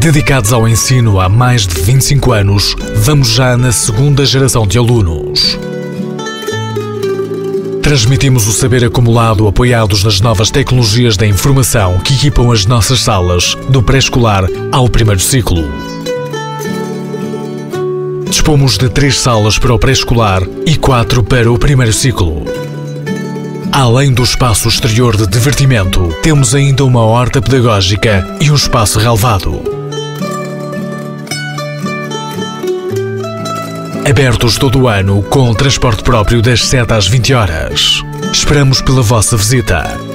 Dedicados ao ensino há mais de 25 anos, vamos já na segunda geração de alunos. Transmitimos o saber acumulado apoiados nas novas tecnologias da informação que equipam as nossas salas, do pré-escolar ao primeiro ciclo. Dispomos de 3 salas para o pré-escolar e 4 para o primeiro ciclo. Além do espaço exterior de divertimento, temos ainda uma horta pedagógica e um espaço relevado. Abertos todo o ano, com transporte próprio das 7 às 20 horas. Esperamos pela vossa visita.